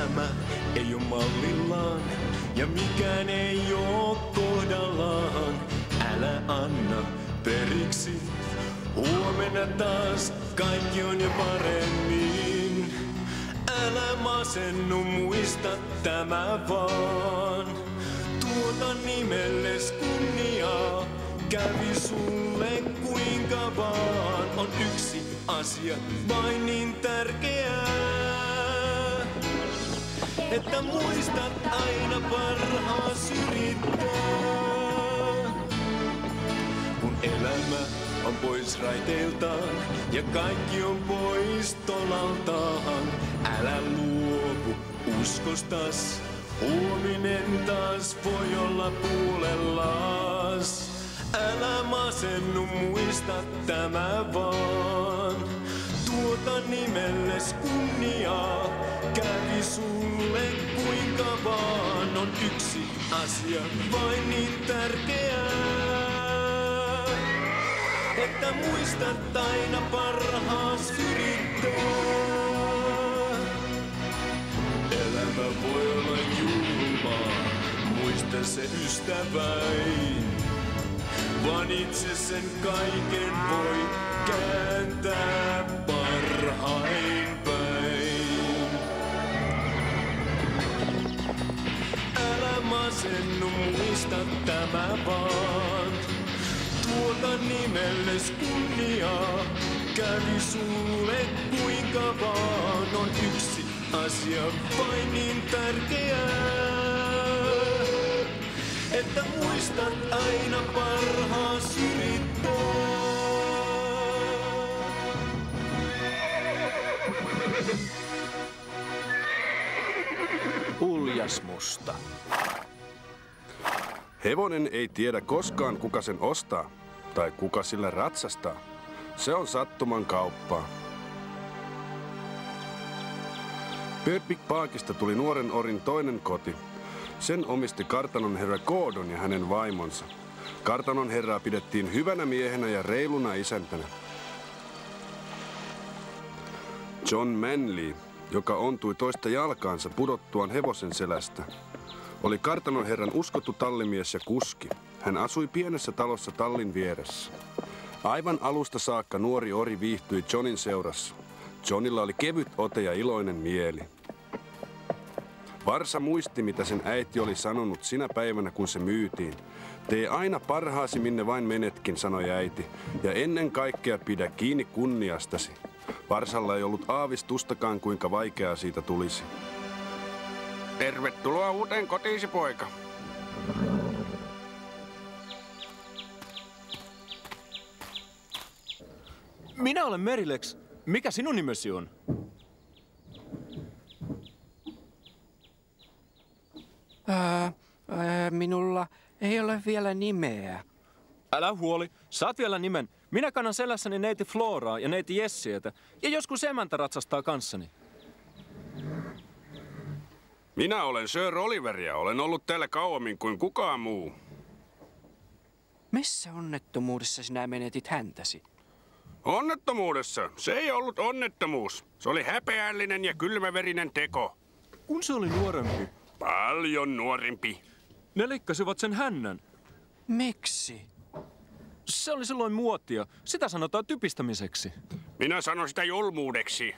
elämä ei oo mallillaan ja mikään ei oo kohdallaan. Älä anna periksi, huomenna taas kaikki on jo paremmin. Älä masennu, muista tämä vaan. Tuota nimelles kunniaa, kävi sulle kuinka vaan. On yksi asia vain niin tärkeää, että muistat aina parhaas yrittää. Kun elämä on pois raiteiltaan ja kaikki on pois tolaltaan, älä luovu uskostas, huominen taas voi olla puolellas. Älä masennu, muista tämä vaan. Tuota nimelles kunniaa, kävi sulle kuinka vaan. On yksi asia vain niin tärkeää, että muistat aina parhaas yrittää. Elämä voi olla julmaa, muista se ystäväin. Vaan itse sen kaiken voi kääntää parhain päin. Älä masennu, muista tämä vaan. Tuota nimelles kunniaa, kävi sulle kuinka vaan. On yksi asia vain niin tärkeää, että muistat aina parhaas yrittää. Uljas musta. Hevonen ei tiedä koskaan, kuka sen ostaa tai kuka sillä ratsastaa. Se on sattuman kauppaa. Birdbig Parkista tuli nuoren orin toinen koti. Sen omisti kartanon herra Gordon ja hänen vaimonsa. Kartanon herraa pidettiin hyvänä miehenä ja reiluna isäntänä. John Manley, joka ontui toista jalkaansa pudottuaan hevosen selästä, oli kartanon herran uskottu tallimies ja kuski. Hän asui pienessä talossa tallin vieressä. Aivan alusta saakka nuori ori viihtyi Johnin seurassa. Johnilla oli kevyt ote ja iloinen mieli. Varsa muisti, mitä sen äiti oli sanonut sinä päivänä, kun se myytiin. Tee aina parhaasi, minne vain menetkin, sanoi äiti, ja ennen kaikkea pidä kiinni kunniastasi. Varsalla ei ollut aavistustakaan, kuinka vaikeaa siitä tulisi. Tervetuloa uuteen kotiisi, poika. Minä olen Merilex. Mikä sinun nimesi on? Minulla ei ole vielä nimeä. Älä huoli, saat vielä nimen. Minä kannan selässäni neiti Floraa ja neiti Jessietä, ja joskus emäntä ratsastaa kanssani. Minä olen Sir Oliver ja olen ollut täällä kauemmin kuin kukaan muu. Missä onnettomuudessa sinä menetit häntäsi? Onnettomuudessa? Se ei ollut onnettomuus. Se oli häpeällinen ja kylmäverinen teko. Kun se oli nuorempi. Paljon nuorempi. Ne leikkasivat sen hännän. Miksi? Se oli silloin muotia. Sitä sanotaan typistämiseksi. Minä sanon sitä julmuudeksi.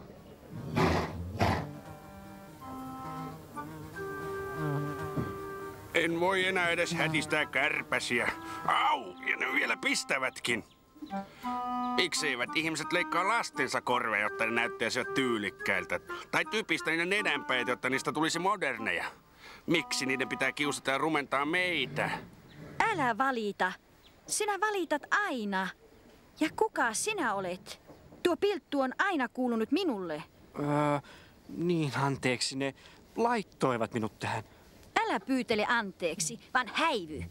En voi enää edes hätistää kärpäsiä. Au! Ja ne vielä pistävätkin. Mikseivät ihmiset leikkaa lastensa korveja, jotta ne näyttäisivät tyylikkäiltä? Tai typistä niiden nenänpäät, jotta niistä tulisi moderneja? Miksi niiden pitää kiusata ja rumentaa meitä? Älä valita. Sinä valitat aina. Ja kuka sinä olet? Tuo pilttu on aina kuulunut minulle. Niin anteeksi, ne laittoivat minut tähän. Älä pyytele anteeksi, vaan häivy.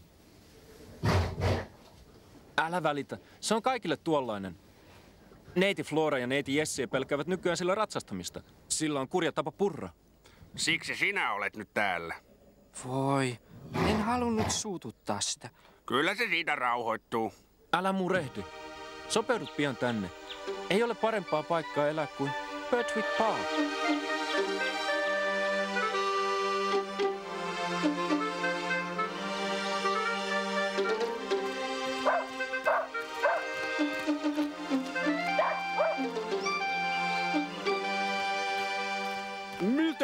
Älä välitä. Se on kaikille tuollainen. Neiti Flora ja neiti Jessie pelkäävät nykyään sillä ratsastamista. Sillä on kurja tapa purra. Siksi sinä olet nyt täällä. Voi, en halunnut suututtaa sitä. Kyllä se siitä rauhoittuu. Älä murehdi. Sopeudut pian tänne. Ei ole parempaa paikkaa elää kuin Birdbig Park.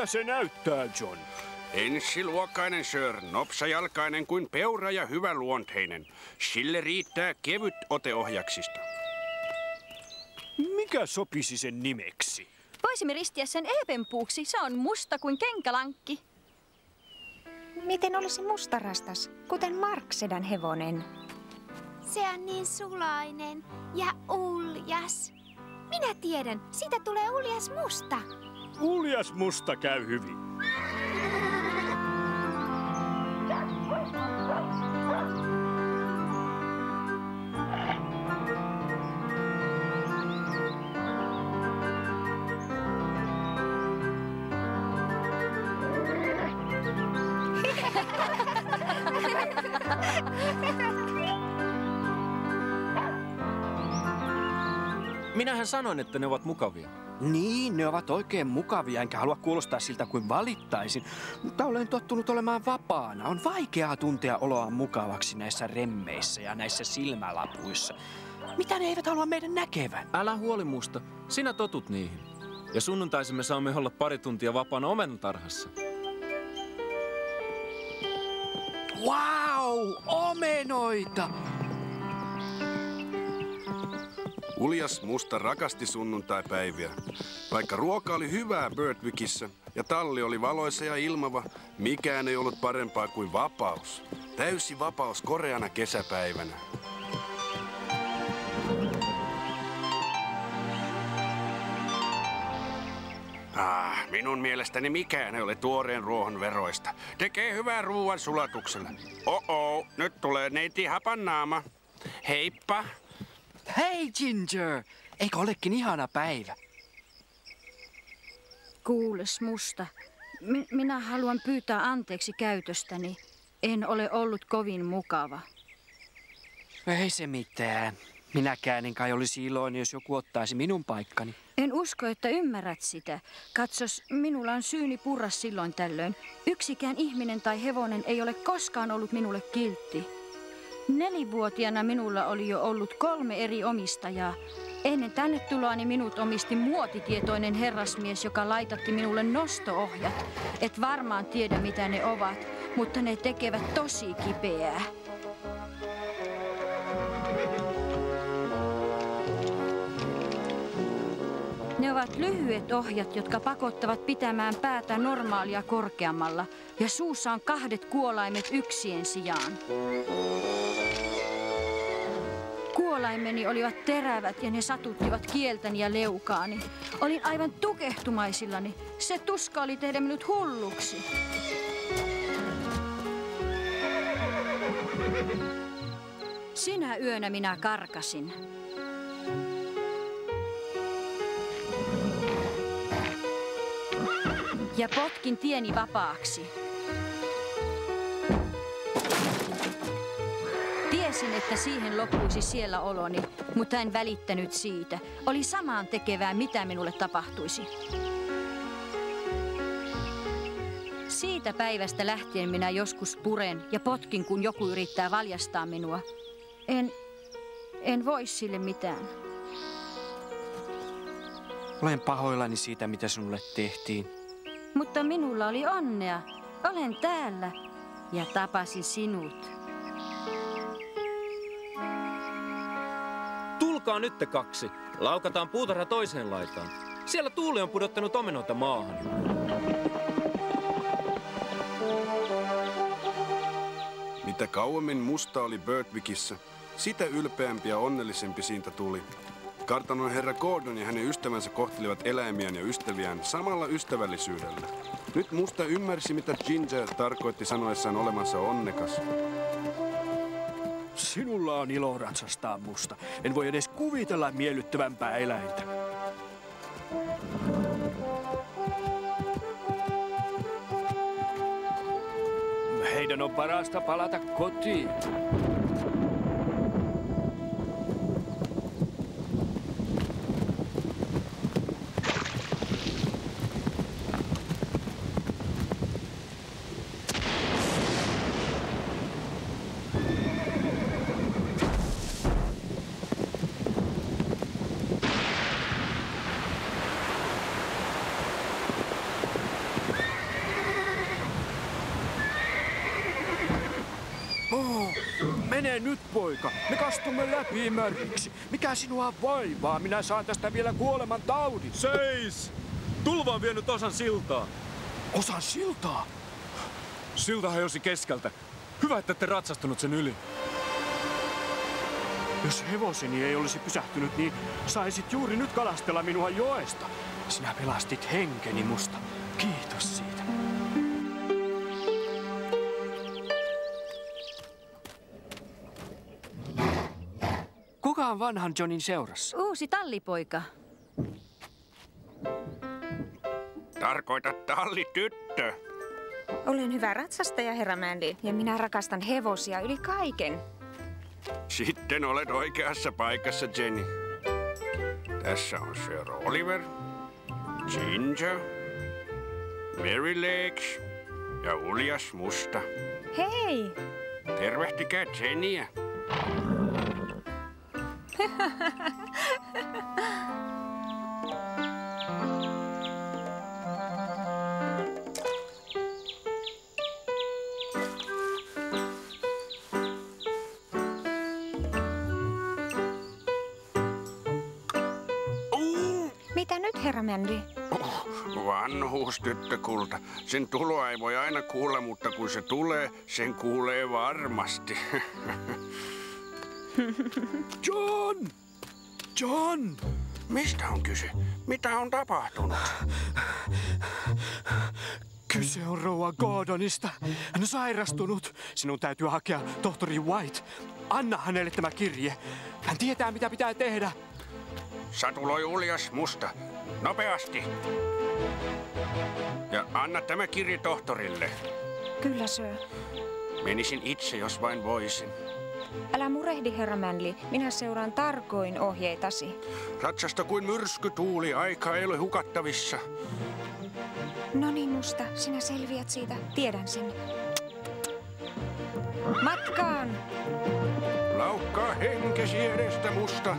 Miltä se näyttää, John? Ensiluokkainen Sir, nopsajalkainen kuin peura ja hyväluonteinen. Sille riittää kevyt ote ohjaksista. Mikä sopisi sen nimeksi? Voisimme ristiä sen eepenpuuksi. Se on musta kuin kenkälankki. Miten olisi mustarastas, kuten Marksedan hevonen? Se on niin sulainen ja uljas. Minä tiedän, siitä tulee uljas musta. Uljas musta käy hyvin. Minähän sanoin, että ne ovat mukavia. Niin, ne ovat oikein mukavia, enkä halua kuulostaa siltä kuin valittaisin. Mutta olen tottunut olemaan vapaana. On vaikeaa tuntea oloaan mukavaksi näissä remmeissä ja näissä silmälapuissa. Mitä ne eivät halua meidän näkevän? Älä huoli musta, sinä totut niihin. Ja sunnuntaisin me saamme olla pari tuntia vapaana omenatarhassa. Wow, omenoita! Uljas musta rakasti sunnuntaipäiviä. Vaikka ruoka oli hyvää Birdwickissä ja talli oli valoisa ja ilmava, mikään ei ollut parempaa kuin vapaus. Täysi vapaus koreana kesäpäivänä. Minun mielestäni mikään ei ole tuoreen ruohon veroista. Tekee hyvää ruuan sulatuksella. Nyt tulee neiti Hapannaama. Heippa! Hei Ginger! Eikö olekin ihana päivä? Kuules musta. Minä haluan pyytää anteeksi käytöstäni. En ole ollut kovin mukava. Ei se mitään. Minäkään en kai olisi iloinen, jos joku ottaisi minun paikkani. En usko, että ymmärrät sitä. Katsos, minulla on syyni purra silloin tällöin. Yksikään ihminen tai hevonen ei ole koskaan ollut minulle kiltti. 4-vuotiaana minulla oli jo ollut 3 eri omistajaa. Ennen tänne tuloani minut omisti muotitietoinen herrasmies, joka laitatti minulle nosto-ohjat. Et varmaan tiedä, mitä ne ovat, mutta ne tekevät tosi kipeää. Ne ovat lyhyet ohjat, jotka pakottavat pitämään päätä normaalia korkeammalla, ja suussa on 2 kuolaimet yksien sijaan. Kuolaimeni olivat terävät ja ne satuttivat kieltäni ja leukaani. Olin aivan tukehtumaisillani. Se tuska oli tehdä minut hulluksi. Sinä yönä minä karkasin. Ja potkin tieni vapaaksi. Tiesin, että siihen loppuisi siellä oloni, mutta en välittänyt siitä. Oli samaan tekevää, mitä minulle tapahtuisi. Siitä päivästä lähtien minä joskus puren ja potkin, kun joku yrittää valjastaa minua. En voi sille mitään. Olen pahoillani siitä, mitä sinulle tehtiin. Mutta minulla oli onnea. Olen täällä ja tapasin sinut. Tulkaa nyt te 2. Laukataan puutarha toiseen laitaan. Siellä tuuli on pudottanut omenoita maahan. Mitä kauemmin musta oli Birdwickissä, sitä ylpeämpi ja onnellisempi siitä tuli. Kartanon herra Gordon ja hänen ystävänsä kohtelivat eläimiään ja ystäviään samalla ystävällisyydellä. Nyt musta ymmärsi, mitä Ginger tarkoitti sanoessaan olemansa onnekas. Sinulla on ilo ratsastaa musta. En voi edes kuvitella miellyttävämpää eläintä. Heidän on parasta palata kotiin. Mene nyt, poika. Me kastumme läpimäriksi. Mikä sinua vaivaa? Minä saan tästä vielä kuoleman taudin. Seis! Tulva on vienyt osan siltaa. Osan siltaa? Silta hajosi keskeltä. Hyvä, että ette ratsastunut sen yli. Jos hevoseni ei olisi pysähtynyt, niin saisit juuri nyt kalastella minua joesta. Sinä pelastit henkeni musta. Kiitos siitä. Kuka on vanhan Johnin seurassa? Uusi tallipoika. Tarkoitat tallityttö. Olen hyvä ratsastaja, herra Mandy, ja minä rakastan hevosia yli kaiken. Sitten olet oikeassa paikassa, Jenny. Tässä on Sir Oliver, Ginger, Merrylegs ja Uljas Musta. Hei! Tervehtikää Jennyä. Mitä nyt, herra Mandy? Vanhuus, tyttökulta. Sen tuloa ei voi aina kuulla, mutta kun se tulee, sen kuulee varmasti. John! John! Mistä on kyse? Mitä on tapahtunut? Kyse on rouva Gordonista. Hän on sairastunut. Sinun täytyy hakea tohtori White. Anna hänelle tämä kirje. Hän tietää, mitä pitää tehdä. Satuloi Uljas Musta. Nopeasti. Ja anna tämä kirje tohtorille. Kyllä, sir. Menisin itse, jos vain voisin. Älä murehdi, herra Manley. Minä seuraan tarkoin ohjeitasi. Ratsasta kuin myrskytuuli, aika ei ole hukattavissa. No niin, Musta. Sinä selviät siitä. Tiedän sen. Matkaan! Laukkaa henkesi edestä, Musta.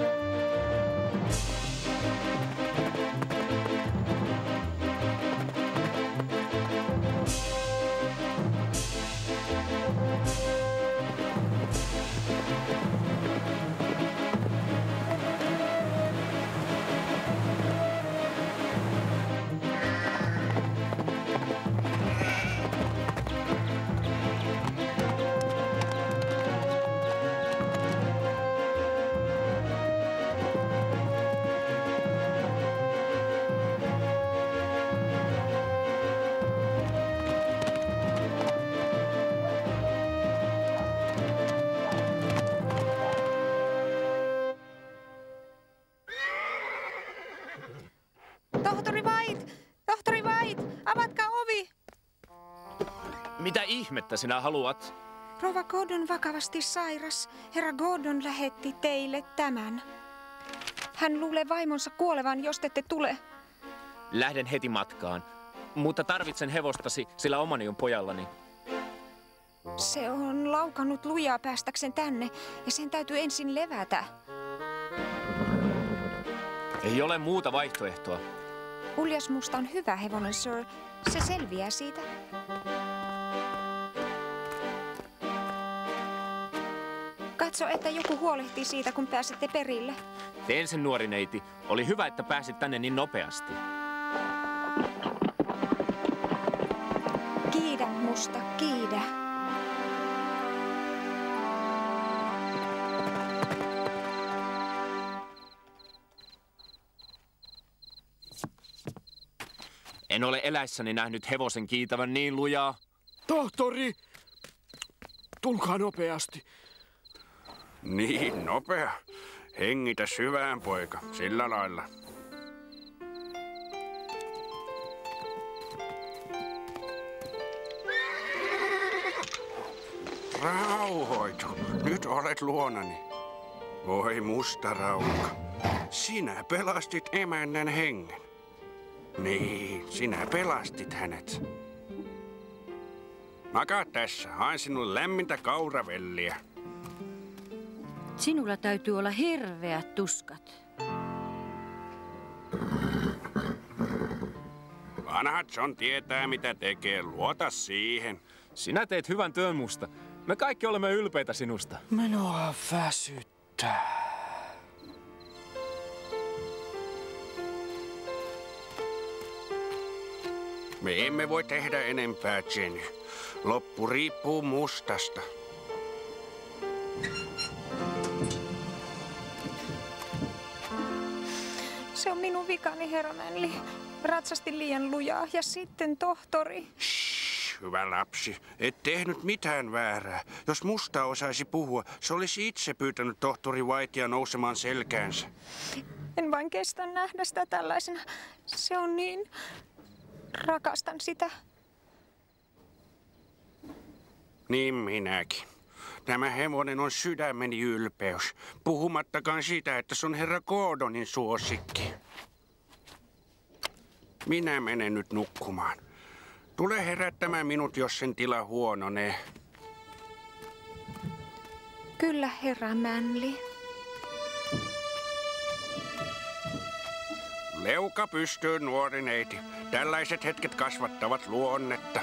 Tohtori White! Tohtori White! Avatkaa ovi! Mitä ihmettä sinä haluat? Rouva Gordon vakavasti sairas. Herra Gordon lähetti teille tämän. Hän luulee vaimonsa kuolevan, jos ette tule. Lähden heti matkaan. Mutta tarvitsen hevostasi, sillä omani on pojallani. Se on laukannut lujaa päästäkseen tänne, ja sen täytyy ensin levätä. Ei ole muuta vaihtoehtoa. Uljas Musta on hyvä hevonen, sir. Se selviää siitä. Katso, että joku huolehtii siitä, kun pääsette perille. Teen sen, nuori neiti. Oli hyvä, että pääsit tänne niin nopeasti. Kiidä, Musta, kiidä. En ole eläissäni nähnyt hevosen kiitävän niin lujaa. Tohtori! Tulkaa nopeasti. Niin nopea. Hengitä syvään, poika. Sillä lailla. Rauhoitu. Nyt olet luonani. Voi musta raukka. Sinä pelastit emännän hengen. Niin, sinä pelastit hänet. Makaa tässä. Haen sinulle lämmintä kauravelliä. Sinulla täytyy olla hirveät tuskat. Vanha John tietää, mitä tekee. Luota siihen. Sinä teet hyvän työn, Musta. Me kaikki olemme ylpeitä sinusta. Minua väsyttää. Me emme voi tehdä enempää, Jenny. Loppu riippuu mustasta. Se on minun vikani, herra Manley. Ratsastin liian lujaa ja sitten tohtori. Shh, hyvä lapsi. Et tehnyt mitään väärää. Jos musta osaisi puhua, se olisi itse pyytänyt tohtori Whitea nousemaan selkäänsä. En vain kestä nähdä sitä tällaisena. Se on niin... Rakastan sitä. Niin minäkin. Tämä hevonen on sydämeni ylpeys. Puhumattakaan siitä, että se on herra Gordonin suosikki. Minä menen nyt nukkumaan. Tule herättämään minut, jos sen tila huononee. Kyllä, herra Manley. Leuka pystyyn, nuori neiti. Tällaiset hetket kasvattavat luonnetta.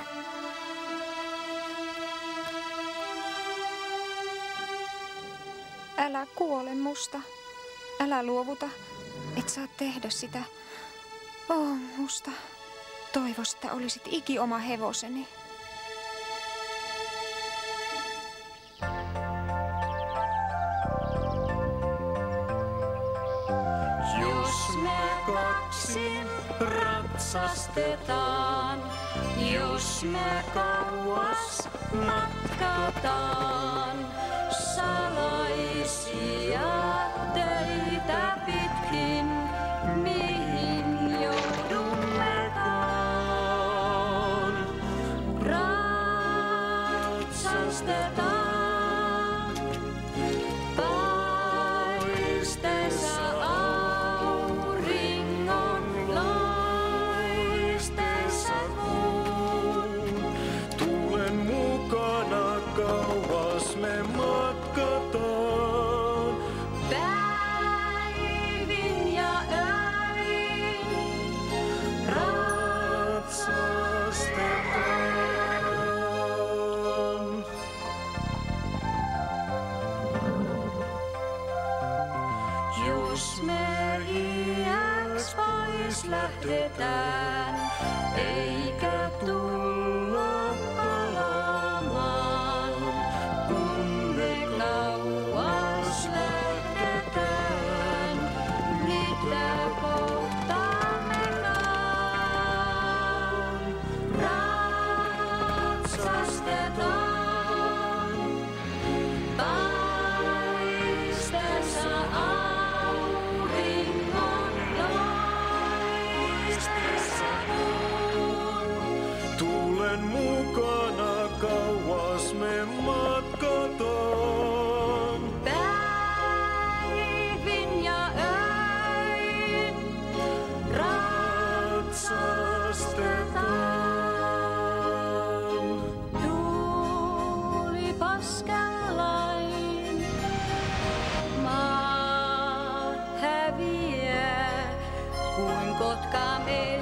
Älä kuole, musta. Älä luovuta. Et saa tehdä sitä. Oh, musta. Toivos, että olisit ikioma hevoseni. Jos me kaksi ratsastetaan, jos me kauas matkataan, salaisia teitä pitkin, mihin joudummekaan. Ratsastetaan paisteessa auringon loisteessa kuun. Tulen mukana kauas me matkataan. Päivin ja öin ratsastetaan. Jos me iäks pois lähdetään, eikä tulla palaamaan, kun me kauas lähdetään, mitä kohtaammekaan. Ratsastetaan paisteessa auringon loisteessa kuun. Tulen mukana kauas me matkataan. Päivin ja öin ratsastetaan. Tuuli paskalain maa häviää, kuin kotka me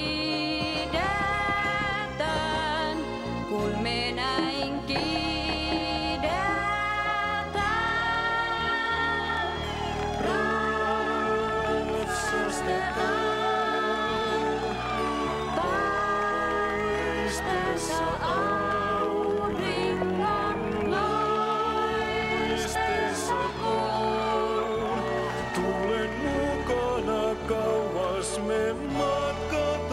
liidetään, kun me näin kiidetään. Ratsastetaan paisteessa auringon loisteessa kuun. Tulen mukana kauas me matkataan.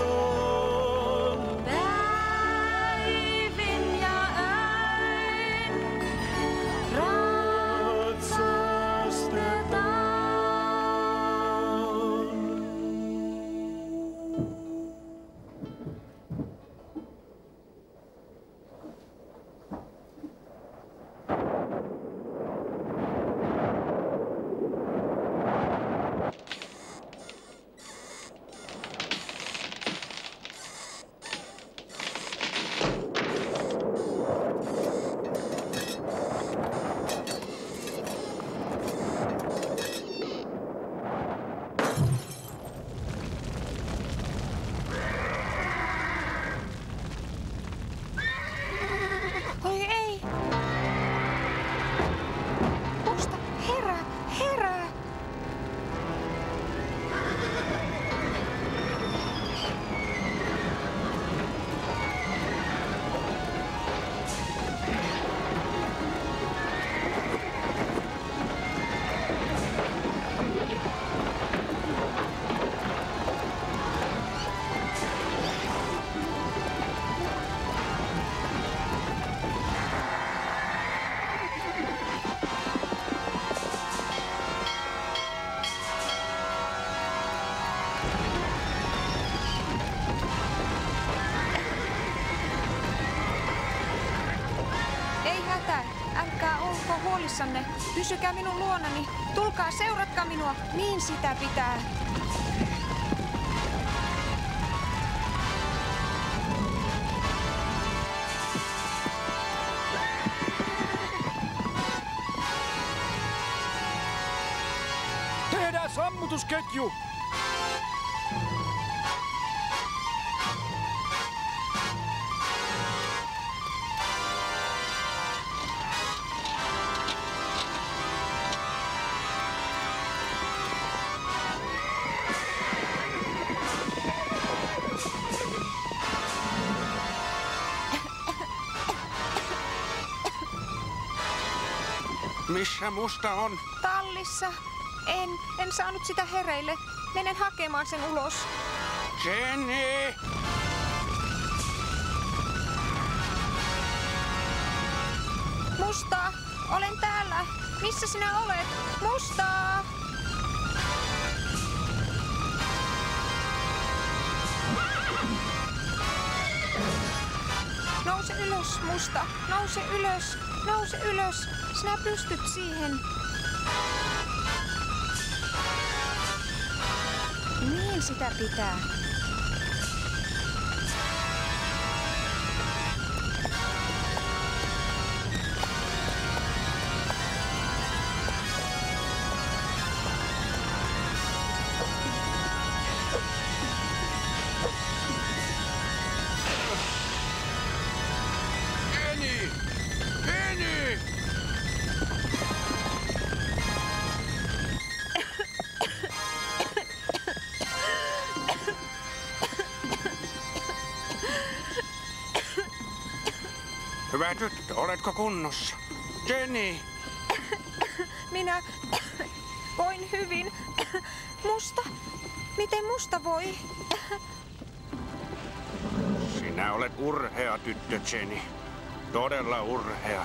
olko huolissanne. Pysykää minun luonani. Tulkaa, seuratkaa minua. Niin sitä pitää. Tehdään sammutusketju! Missä musta on? Tallissa. En saanut sitä hereille. Menen hakemaan sen ulos. Jenny! Musta, olen täällä. Missä sinä olet? Musta! Nouse ylös, Musta. Nouse ylös. Nouse ylös. Sinä pystyt siihen. Niin sitä pitää. Jenny! Jenny! Hyvä tyttö, oletko kunnossa? Jenny! Minä voin hyvin. Musta? Miten Musta voi? Sinä olet urhea tyttö, Jenny. Todella urhea.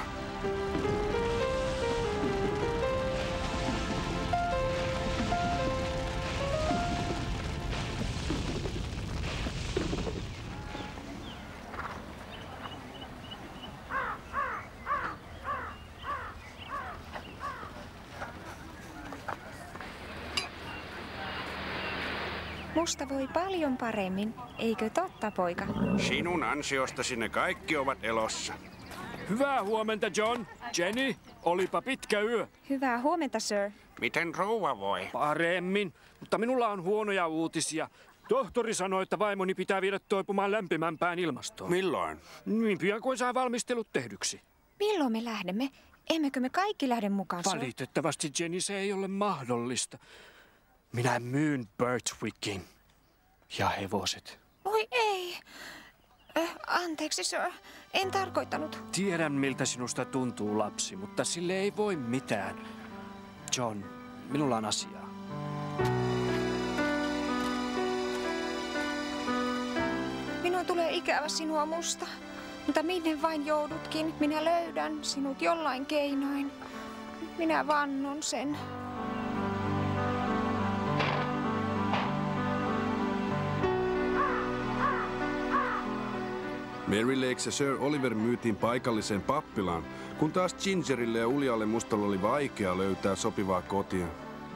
Musta voi paljon paremmin. Eikö totta, poika? Sinun ansiostasi ne kaikki ovat elossa. Hyvää huomenta, John. Jenny, olipa pitkä yö. Hyvää huomenta, sir. Miten rouva voi? Paremmin, mutta minulla on huonoja uutisia. Tohtori sanoi, että vaimoni pitää viedä toipumaan lämpimämpään ilmastoon. Milloin? Niin pian kuin saa valmistelut tehdyksi. Milloin me lähdemme? Emmekö me kaikki lähde mukaan, sir? Valitettavasti, Jenny, se ei ole mahdollista. Minä myyn Birchwickin ja hevoset. Oi ei. Anteeksi, sir. En tarkoittanut. Tiedän, miltä sinusta tuntuu, lapsi, mutta sille ei voi mitään. John, minulla on asiaa. Minun tulee ikävä sinua, Musta. Mutta minne vain joudutkin, minä löydän sinut jollain keinoin. Minä vannon sen. Mary Lakes ja Sir Oliver myytiin paikalliseen pappilaan, kun taas Gingerille ja uljalle Mustalle oli vaikea löytää sopivaa kotia.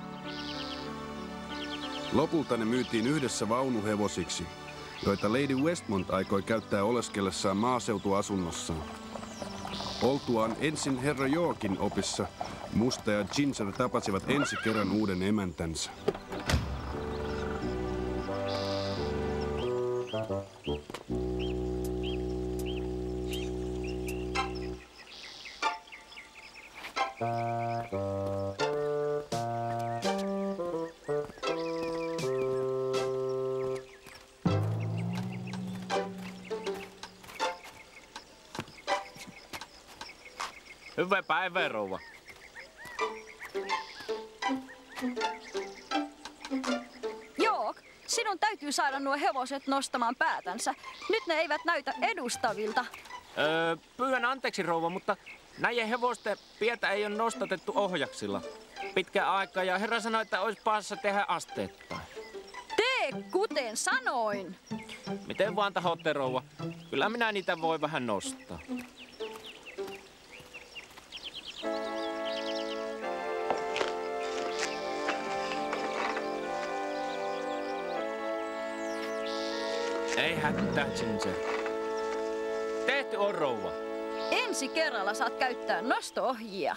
Lopulta ne myytiin yhdessä vaunuhevosiksi, joita Lady Westmont aikoi käyttää oleskellessaan maaseutuasunnossaan. Oltuaan ensin herra Yorkin opissa, Musta ja Ginger tapasivat ensi kerran uuden emäntänsä. Hyvää päivää, rouva. Joo, sinun täytyy saada nuo hevoset nostamaan päätänsä. Nyt ne eivät näytä edustavilta. Pyydän anteeksi, rouva, mutta näiden hevosten pietä ei ole nostatettu ohjaksilla pitkään aikaa ja herra sanoi, että olisi paassa tehdä asteittain. Tee kuten sanoin. Miten vaan tahotte, rouva? Kyllä minä niitä voi vähän nostaa. Ei hätää, Ginger. Tehty on, rouva. Ensi kerralla saat käyttää nosto-ohjia.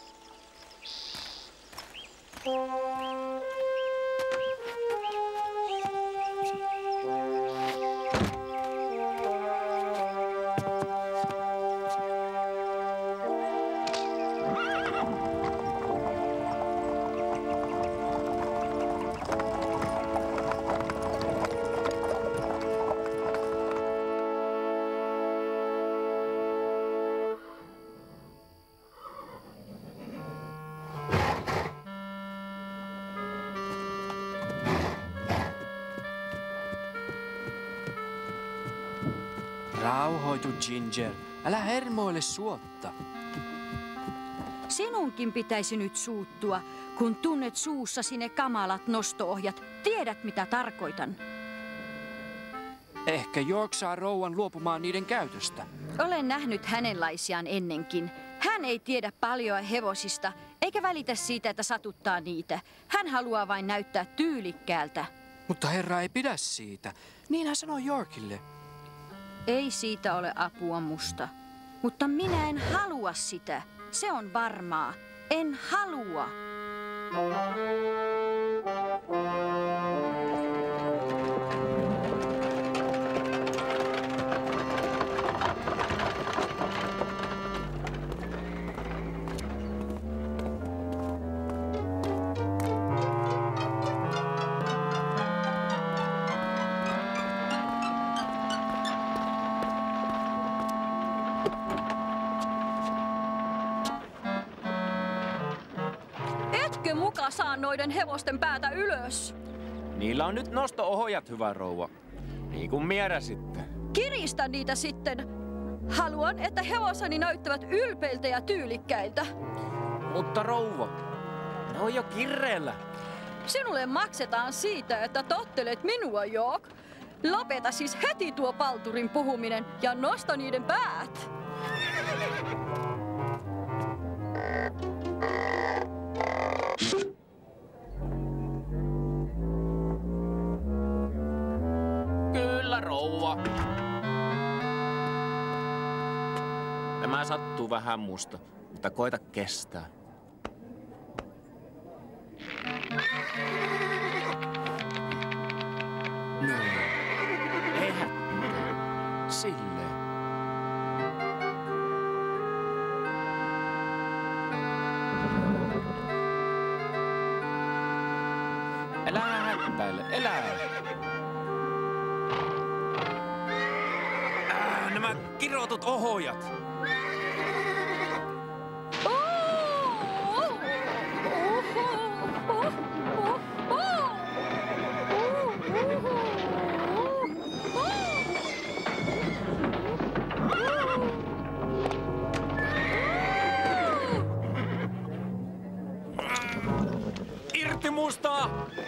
Rauhoitu, Ginger. Älä hermoile suotta. Sinunkin pitäisi nyt suuttua, kun tunnet suussasi ne kamalat nosto-ohjat. Tiedät, mitä tarkoitan. Ehkä York saa rouvan luopumaan niiden käytöstä. Olen nähnyt hänenlaisiaan ennenkin. Hän ei tiedä paljon hevosista, eikä välitä siitä, että satuttaa niitä. Hän haluaa vain näyttää tyylikkäältä. Mutta herra ei pidä siitä. Niin hän sanoi Yorkille. Ei siitä ole apua musta. Mutta minä en halua sitä. Se on varmaa. En halua. Etkö muka saa noiden hevosten päätä ylös? Niillä on nyt nosto-ohjat, hyvä rouva. Niin kuin mieräsitte. Kiristä niitä sitten. Haluan, että hevoseni näyttävät ylpeiltä ja tyylikkäiltä. Mutta rouva, ne on jo kireellä. Sinulle maksetaan siitä, että tottelet minua, York. Lopeta siis heti tuo palturin puhuminen ja nosta niiden päät. Kyllä, rouva. Tämä sattuu vähän musta, mutta koita kestää. No, Ei hätää. Silleen. Älä häppäile, elä. Nämä kirotut ohjat. Irti musta!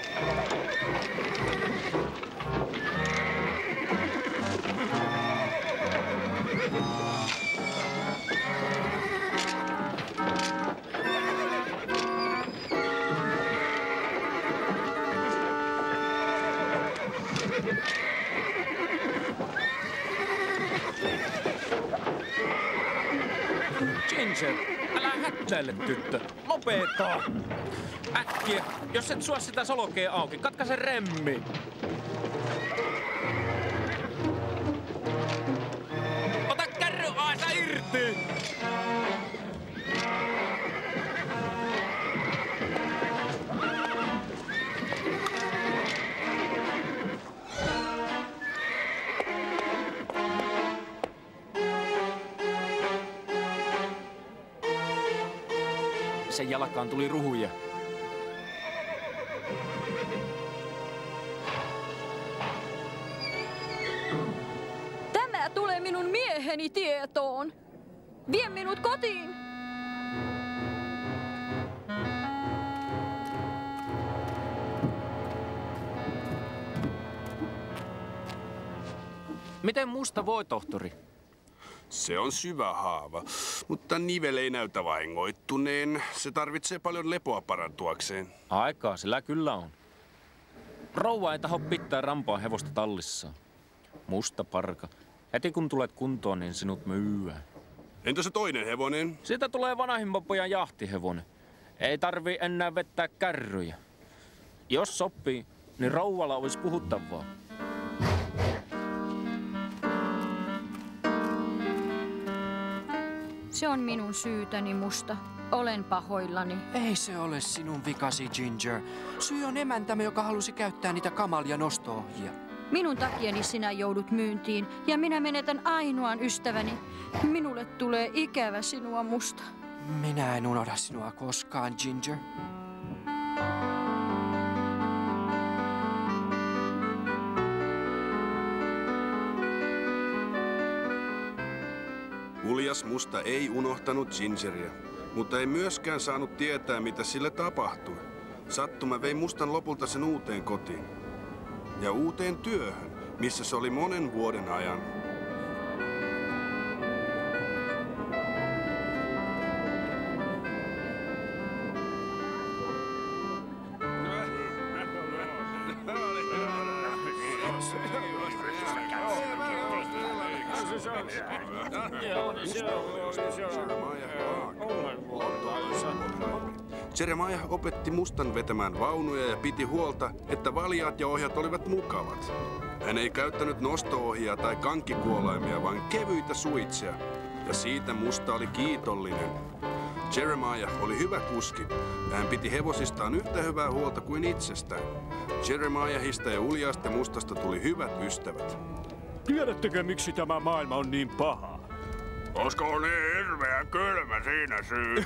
Ginger, älä hättäile, tyttö. Lopeta! Äkkiä, jos et sua sitä solkea auki, katkaise remmi. Ota kärryaisa irti! Sen jalkaan tuli ruhuja. Tämä tulee minun mieheni tietoon. Vie minut kotiin. Miten musta voi, tohtori? Se on syvä haava, mutta nivel ei näytä vahingoittuneen. Se tarvitsee paljon lepoa parantuakseen. Aikaa sillä kyllä on. Rouva ei taho pitää rampaa hevosta tallissaan. Musta parka. Heti kun tulet kuntoon, niin sinut myyään. Entä se toinen hevonen? Siitä tulee vanhimman pojan jahtihevonen. Ei tarvii enää vettää kärryjä. Jos sopii, niin rouvalla olisi puhuttavaa. Se on minun syytäni, Musta. Olen pahoillani. Ei se ole sinun vikasi, Ginger. Syy on emäntämme, joka halusi käyttää niitä kamalia nosto-ohjia. Minun takiani sinä joudut myyntiin ja minä menetän ainoan ystäväni. Minulle tulee ikävä sinua, Musta. Minä en unohda sinua koskaan, Ginger. Uljas Musta ei unohtanut Gingeria, mutta ei myöskään saanut tietää, mitä sille tapahtui. Sattuma vei Mustan lopulta sen uuteen kotiin. Ja uuteen työhön, missä se oli monen vuoden ajan. Jeremiah opetti Mustan vetämään vaunuja ja piti huolta, että valjaat ja ohjat olivat mukavat. Hän ei käyttänyt nosto-ohjia tai kankkikuolaimia, vaan kevyitä suitseja. Ja siitä Musta oli kiitollinen. Jeremiah oli hyvä kuski ja hän piti hevosistaan yhtä hyvää huolta kuin itsestään. Jeremiahista ja Uljaasta Mustasta tuli hyvät ystävät. Tiedättekö, miksi tämä maailma on niin paha? Koska on niin hirveän kylmä siinä syy.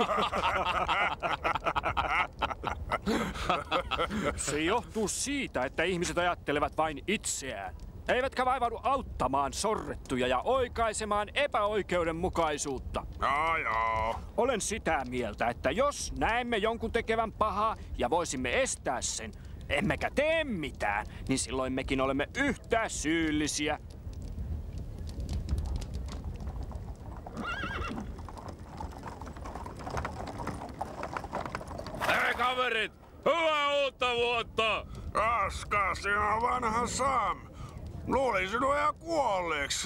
Se johtuu siitä, että ihmiset ajattelevat vain itseään. Eivätkä vaivaudu auttamaan sorrettuja ja oikaisemaan epäoikeudenmukaisuutta. No joo. Olen sitä mieltä, että jos näemme jonkun tekevän pahaa ja voisimme estää sen, emmekä tee mitään, niin silloin mekin olemme yhtä syyllisiä. Hei kaverit! Hyvää uutta vuotta! Raskas ja vanha Sam. Luulin sinua ihan kuolleeksi.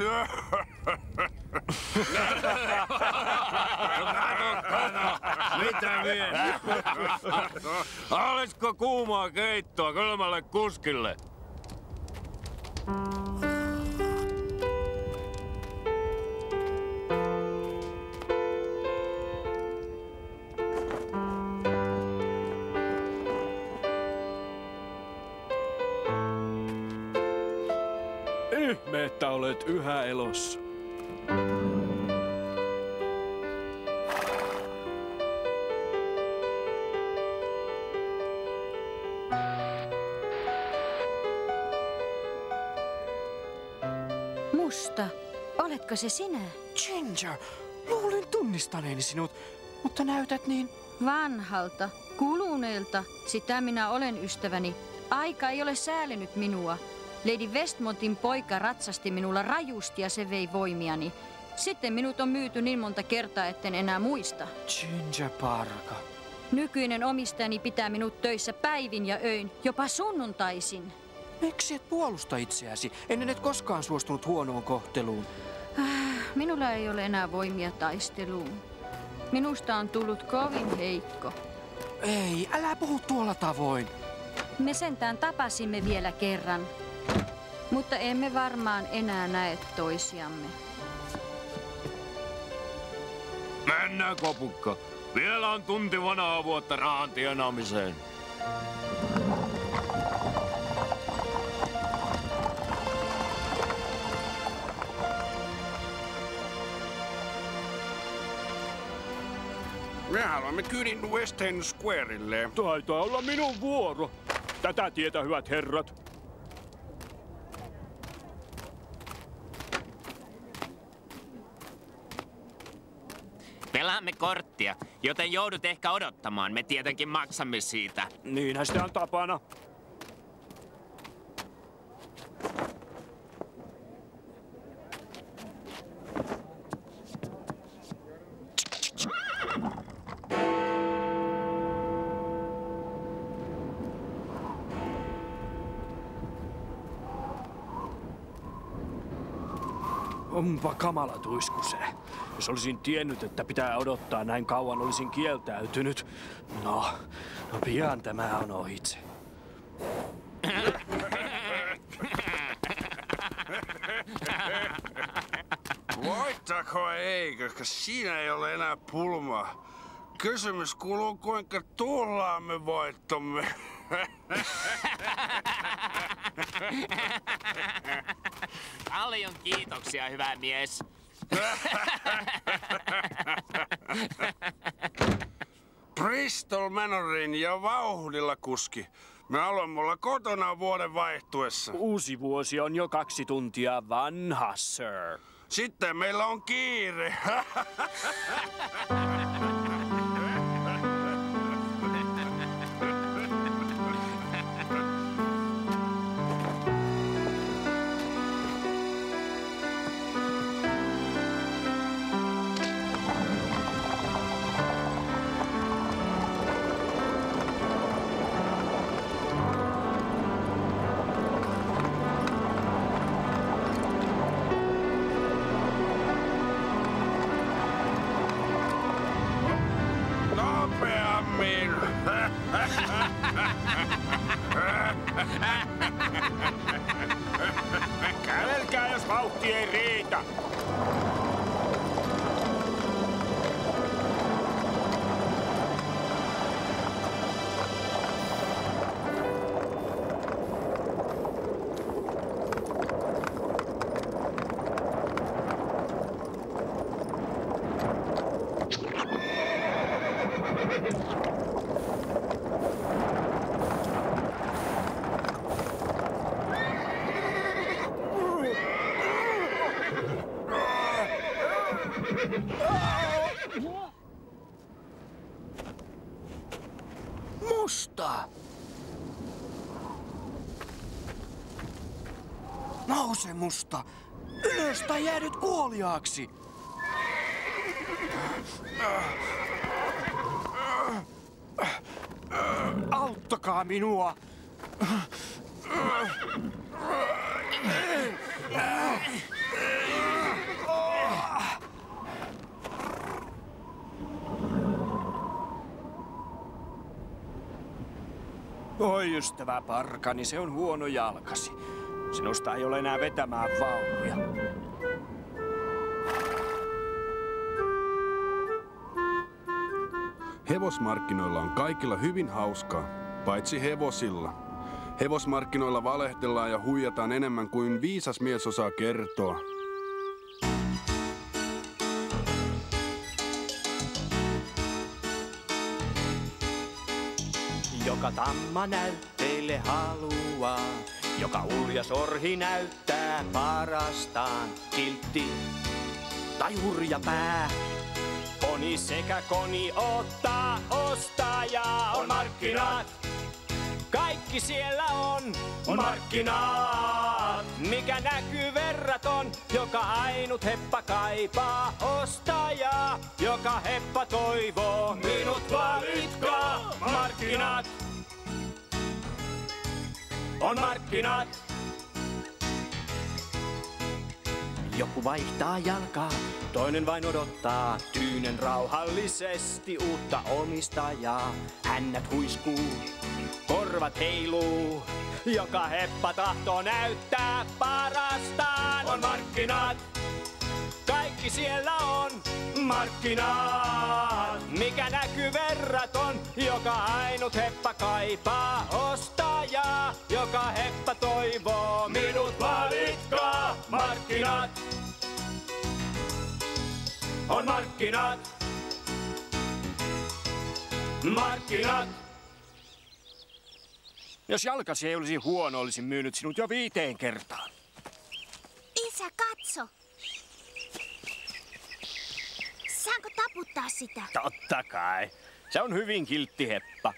Mitä mies? Olisiko kuumaa keittoa kylmälle kuskille? Ihme, että olet yhä elossa. Musta, oletko se sinä? Ginger, luulin tunnistaneeni sinut, mutta näytät niin... Vanhalta, kuluneelta, sitä minä olen, ystäväni. Aika ei ole säälinyt minua. Lady Westmontin poika ratsasti minulla rajusti ja se vei voimiani. Sitten minut on myyty niin monta kertaa, etten enää muista. Ginger parka. Nykyinen omistajani pitää minut töissä päivin ja öin, jopa sunnuntaisin. Miksi et puolusta itseäsi? Ennen et koskaan suostunut huonoon kohteluun. Minulla ei ole enää voimia taisteluun. Minusta on tullut kovin heikko. Ei, älä puhu tuolla tavoin. Me sentään tapasimme vielä kerran, mutta emme varmaan enää näe toisiamme. Mennään, kopukka. Vielä on tunti vanhaa vuotta rahan tienaamiseen. Me haluamme kyydin West End Squarelle. Taitaa olla minun vuoro. Tätä tietä, hyvät herrat. Pelaamme korttia, joten joudut ehkä odottamaan. Me tietenkin maksamme siitä. Niinhän sitä on tapana. Onpa kamala tuisku se. Jos olisin tiennyt, että pitää odottaa näin kauan, olisin kieltäytynyt. No pian tämä on ohitse. Voittako ei, koska siinä ei ole enää pulmaa. Kysymys kuuluu, kuinka tuhlaamme voittomme. Paljon kiitoksia, hyvä mies. Bristol Manorin ja vauhdilla, kuski. Me haluamme olla kotona vuoden vaihtuessa. Uusi vuosi on jo 2 tuntia vanha, sir. Sitten meillä on kiire. Nopeammin! Kävelkää, jos vauhti ei riitä. Musta! Nouse, Musta! Ylös tai jäädyt kuoliaaksi! Auttakaa minua! Oi ystävä parkani, se on huono jalkasi. Sinusta ei ole enää vetämään vaunuja. Hevosmarkkinoilla on kaikilla hyvin hauskaa, paitsi hevosilla. Hevosmarkkinoilla valehdellaan ja huijataan enemmän kuin viisas mies osaa kertoa. Joka tamma näytteille haluaa, joka uljas orhi näyttää parastaan. Kiltti tai hurja pää, poni sekä koni ottaa ostajaa. On markkinat, kaikki siellä on markkinat. Mikä näkyy verraton, joka ainut heppa kaipaa ostajaa, joka heppa toivoo. Minut valitkaa, markkinat. On markkinat. Joku vaihtaa jalkaa, toinen vain odottaa tyynen rauhallisesti uutta omistajaa. Hännät huiskuu, korvat heiluu, joka heppa tahtoo näyttää parastaan. On markkinat, kaikki siellä on markkinat. Mikä näkyy verraton, joka ainut heppa kaipaa ostajaa, joka heppa toivoo. Minut valitkaa, markkinat. On markkinat. Markkinat. Jos jalkasi ei olisi huono, olisin myynyt sinut jo 5 kertaan. Isä, katso. Saanko taputtaa sitä? Totta kai. Se on hyvin kiltti heppa.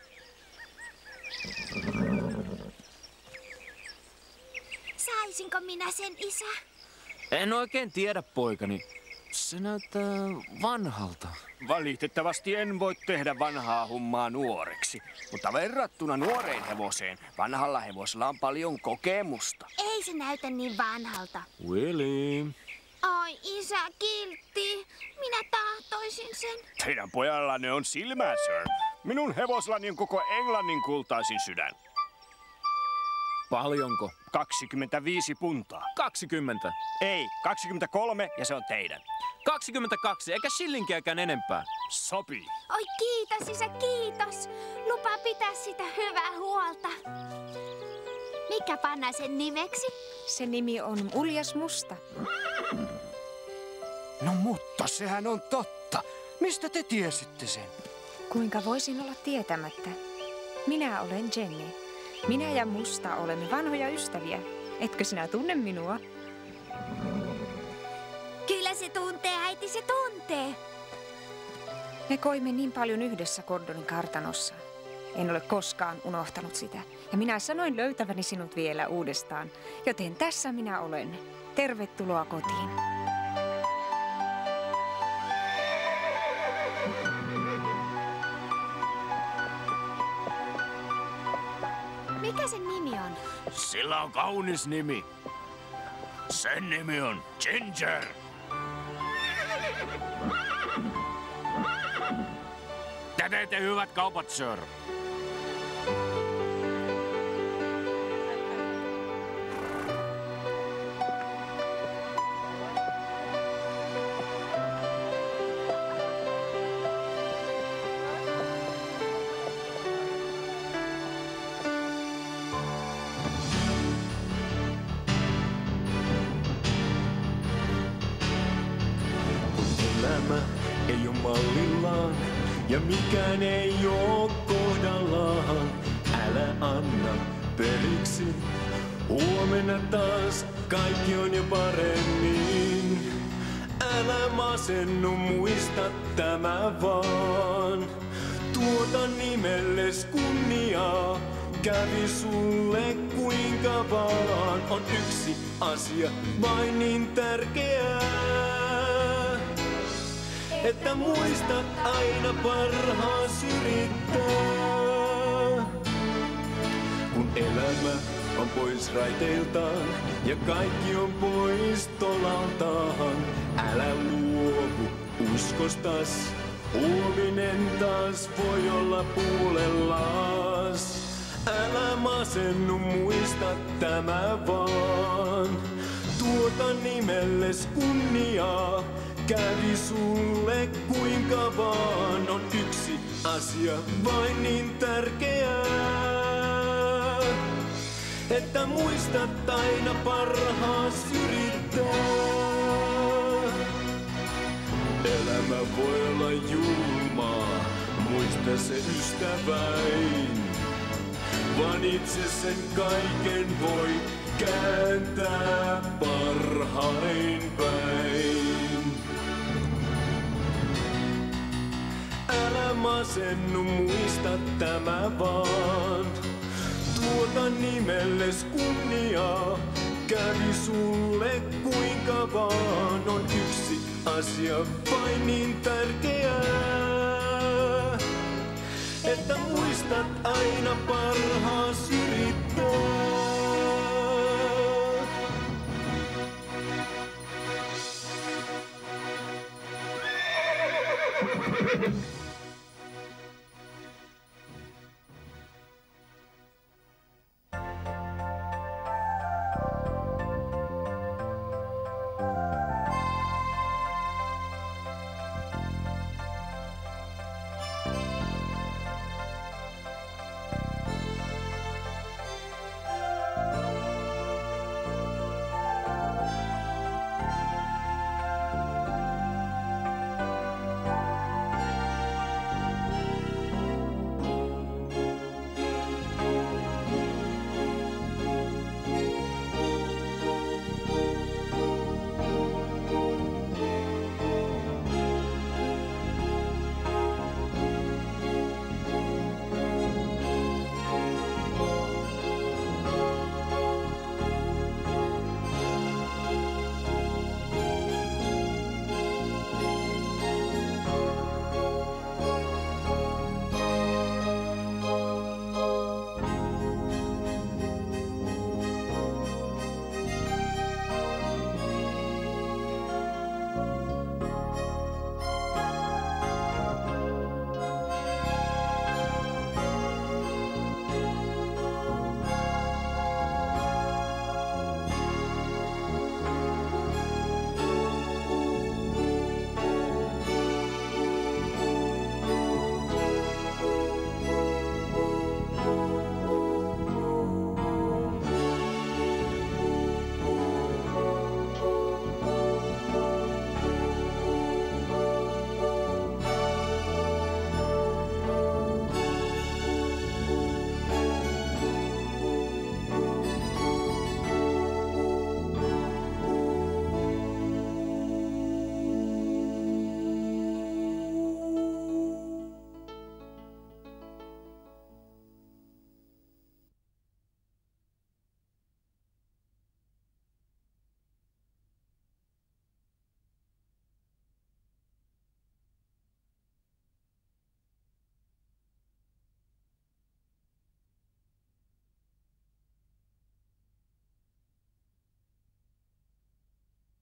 Saisinko minä sen, isä? En oikein tiedä, poikani. Se näyttää vanhalta. Valitettavasti en voi tehdä vanhaa hummaa nuoreksi, mutta verrattuna nuoreen hevoseen, vanhalla hevosella on paljon kokemusta. Ei se näytä niin vanhalta. Willy, Ai isä, kiltti. Minä tahtoisin sen. Teidän pojallanne on silmää, sir. Minun hevoslani on koko Englannin kultaisin sydän. Paljonko? 25 puntaa. 20. Ei, 23 ja se on teidän. 22, eikä shillinkiäkään enempää. Sopii. Oi kiitos isä, kiitos. Lupaa pitää sitä hyvää huolta. Mikä panna sen nimeksi? Se nimi on Uljas Musta. No mutta sehän on totta. Mistä te tiesitte sen? Kuinka voisin olla tietämättä? Minä olen Jenny. Minä ja Musta olemme vanhoja ystäviä. Etkö sinä tunne minua? Kyllä se tuntee, äiti, se tuntee. Me koimme niin paljon yhdessä Gordonin kartanossa. En ole koskaan unohtanut sitä. Ja minä sanoin löytäväni sinut vielä uudestaan. Joten tässä minä olen. Tervetuloa kotiin. Mikä sen nimi on? Sillä on kaunis nimi. Sen nimi on Ginger. Te teette hyvät kaupat, sir. Elämä ei oo mallillaan ja mikään ei oo kohdallaan. Älä anna periksi, huomenna taas kaikki on jo paremmin. Älä masennu, muista tämä vaan. Tuota nimelles kunniaa, kävi sulle kuinka vaan. On yksi asia vain niin tärkeää, että muistat aina parhaas yrittää. Kun elämä on pois raiteiltaan ja kaikki on pois tolaltaan, älä luovu uskostas, huominen taas voi olla puolellas. Älä masennu, muista tämä vaan. Tuota nimelles kunniaa, kävi sulle kuinka vaan. On yksi asia vain niin tärkeää, että muistat aina parhaas yrittää. Elämä voi olla julmaa, muista se ystäväin. Vaan itse sen kaiken voi kääntää parhain päin. Älä masennu, muista tämä vaan. Tuota nimelles kunniaa, kävi sulle kuinka vaan. On yksi asia vain niin tärkeää, että muistat aina parhaas yrittää.